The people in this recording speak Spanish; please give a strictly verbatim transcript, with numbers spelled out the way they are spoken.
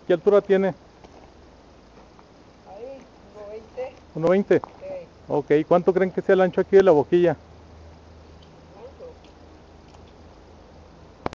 ¿Qué altura tiene? Ahí, uno veinte. ¿uno veinte? Sí. Ok, ¿cuánto creen que sea el ancho aquí de la boquilla?